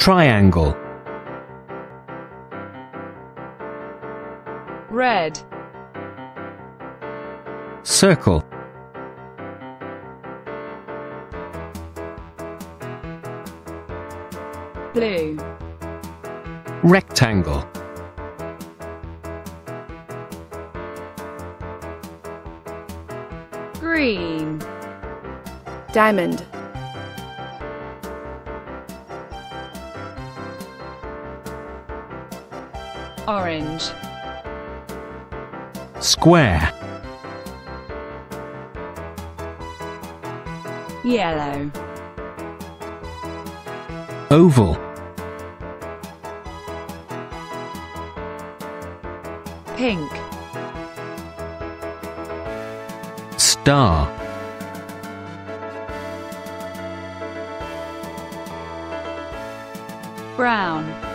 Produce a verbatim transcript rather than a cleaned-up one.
Triangle. Red. Circle. Blue. Rectangle. Green. Diamond. Orange. Square. Yellow. Oval. Pink. Star. Brown.